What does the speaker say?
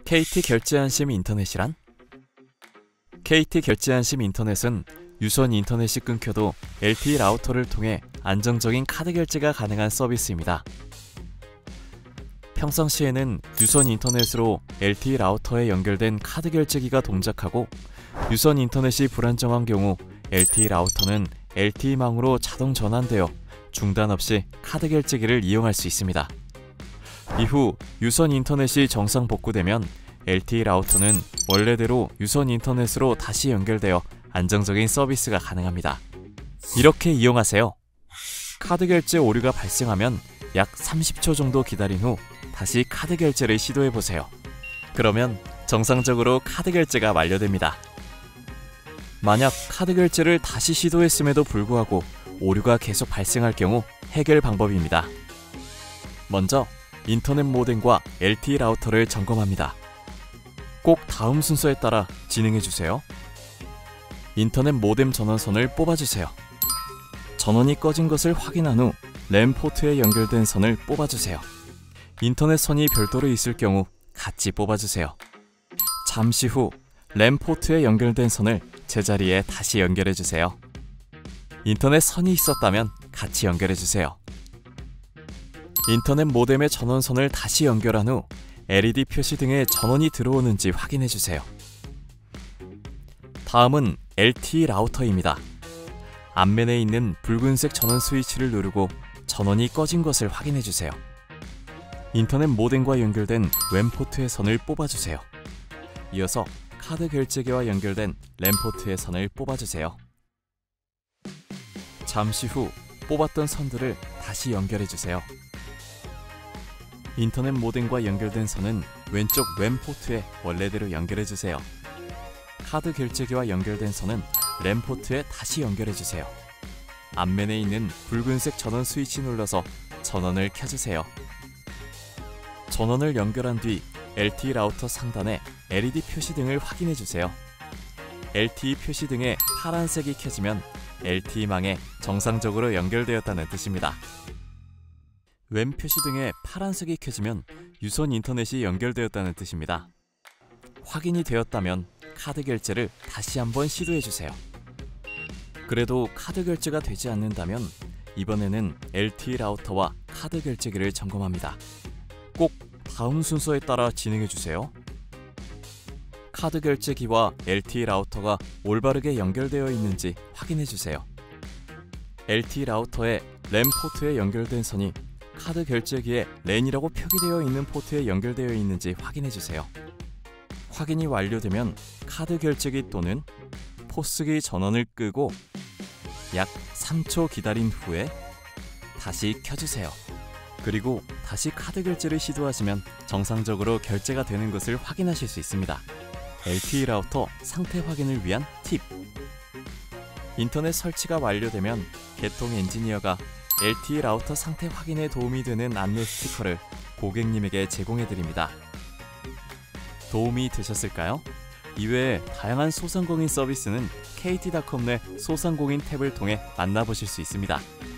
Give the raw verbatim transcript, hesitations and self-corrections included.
케이티 결제안심 인터넷이란? 케이티 결제안심 인터넷은 유선 인터넷이 끊겨도 엘티이 라우터를 통해 안정적인 카드 결제가 가능한 서비스입니다. 평상시에는 유선 인터넷으로 엘티이 라우터에 연결된 카드 결제기가 동작하고, 유선 인터넷이 불안정한 경우 엘티이 라우터는 엘티이망으로 자동 전환되어 중단 없이 카드 결제기를 이용할 수 있습니다. 이후 유선 인터넷이 정상 복구되면 엘티이 라우터는 원래대로 유선 인터넷으로 다시 연결되어 안정적인 서비스가 가능합니다. 이렇게 이용하세요. 카드 결제 오류가 발생하면 약 삼십 초 정도 기다린 후 다시 카드 결제를 시도해보세요. 그러면 정상적으로 카드 결제가 완료됩니다. 만약 카드 결제를 다시 시도했음에도 불구하고 오류가 계속 발생할 경우 해결 방법입니다. 먼저 인터넷 모뎀과 엘티이 라우터를 점검합니다. 꼭 다음 순서에 따라 진행해주세요. 인터넷 모뎀 전원선을 뽑아주세요. 전원이 꺼진 것을 확인한 후 랜 포트에 연결된 선을 뽑아주세요. 인터넷 선이 별도로 있을 경우 같이 뽑아주세요. 잠시 후 랜 포트에 연결된 선을 제자리에 다시 연결해주세요. 인터넷 선이 있었다면 같이 연결해주세요. 인터넷 모뎀의 전원선을 다시 연결한 후 엘이디 표시 등에 전원이 들어오는지 확인해주세요. 다음은 엘티이 라우터입니다. 앞면에 있는 붉은색 전원 스위치를 누르고 전원이 꺼진 것을 확인해주세요. 인터넷 모뎀과 연결된 웬 포트의 선을 뽑아주세요. 이어서 카드 결제기와 연결된 랜 포트의 선을 뽑아주세요. 잠시 후 뽑았던 선들을 다시 연결해주세요. 인터넷 모뎀과 연결된 선은 왼쪽 웬 포트에 원래대로 연결해주세요. 카드 결제기와 연결된 선은 랜 포트에 다시 연결해주세요. 앞면에 있는 붉은색 전원 스위치 눌러서 전원을 켜주세요. 전원을 연결한 뒤 엘티이 라우터 상단에 엘이디 표시 등을 확인해주세요. 엘티이 표시 등에 파란색이 켜지면 엘티이망에 정상적으로 연결되었다는 뜻입니다. 웬 표시 등에 파란색이 켜지면 유선 인터넷이 연결되었다는 뜻입니다. 확인이 되었다면 카드 결제를 다시 한번 시도해주세요. 그래도 카드 결제가 되지 않는다면 이번에는 엘티이 라우터와 카드 결제기를 점검합니다. 꼭 다음 순서에 따라 진행해주세요. 카드 결제기와 엘티이 라우터가 올바르게 연결되어 있는지 확인해주세요. 엘티이 라우터에 랜 포트에 연결된 선이 카드 결제기에 랜이라고 표기되어 있는 포트에 연결되어 있는지 확인해주세요. 확인이 완료되면 카드 결제기 또는 포스기 전원을 끄고 약 삼 초 기다린 후에 다시 켜주세요. 그리고 다시 카드 결제를 시도하시면 정상적으로 결제가 되는 것을 확인하실 수 있습니다. 엘티이 라우터 상태 확인을 위한 팁! 인터넷 설치가 완료되면 개통 엔지니어가 엘티이 라우터 상태 확인에 도움이 되는 안내 스티커를 고객님에게 제공해드립니다. 도움이 되셨을까요? 이외에 다양한 소상공인 서비스는 케이티닷컴 내 소상공인 탭을 통해 만나보실 수 있습니다.